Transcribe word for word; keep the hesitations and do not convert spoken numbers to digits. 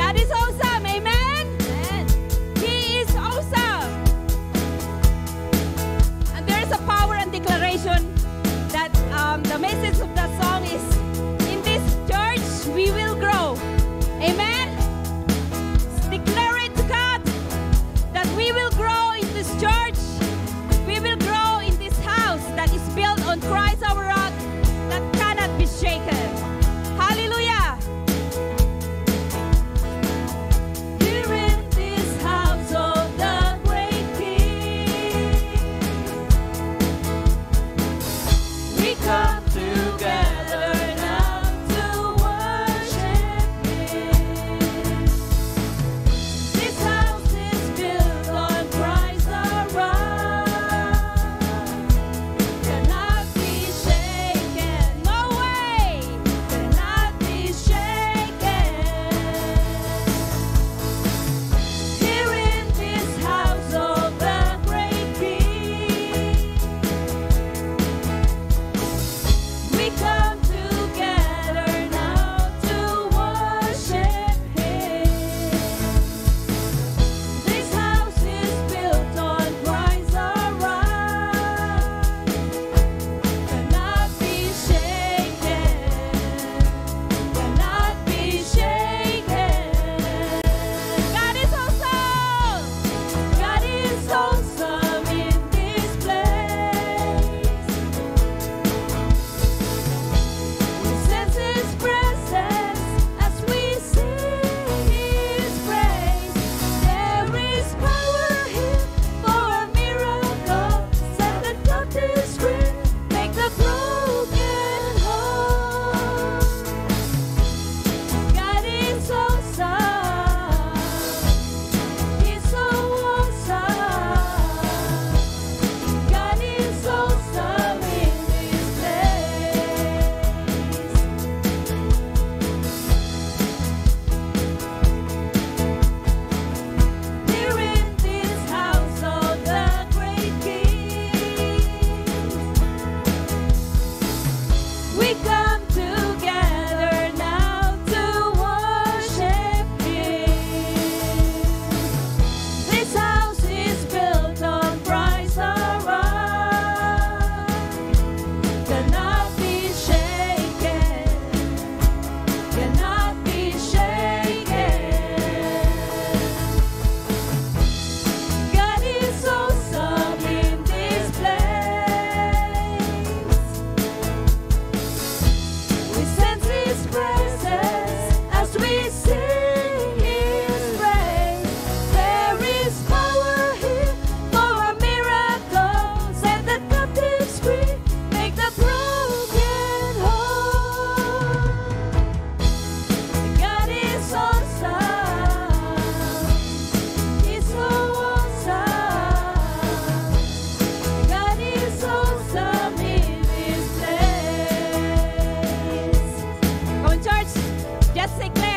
God is awesome. Amen? Amen. He is awesome. And there is a power and declaration that um, the message of the song is, in this church, we will grow. Amen? Declare it to God that we will grow in this church. We will grow in this house that is built on Christ our rock that cannot be shaken. Hallelujah. Here in this house of the great King, we come together now to worship Him. This house is built on Christ the rock, cannot be shaken. No way, cannot be shaken. Here in this house of the great King, we come together now to worship Him. This house is built on Christ the rock, cannot be shaken, cannot be shaken. God is awesome. God is awesome in this place. We sense His presence as we sing His praise. There is power here for a miracle. Set the captives free, make the broken whole. God is awesome. He's so awesome. God is awesome in this place. Here in this house of the great King, we come together now to worship Him. This house is built on Christ the rock, cannot be shaken, cannot be shaken. God is awesome in this place. We sense His presence as we sing His praise. There is power here for a miracle. Set the captives free, make the broken whole. God is awesome. He's so awesome. God is awesome in this place. Come on, church, just declare.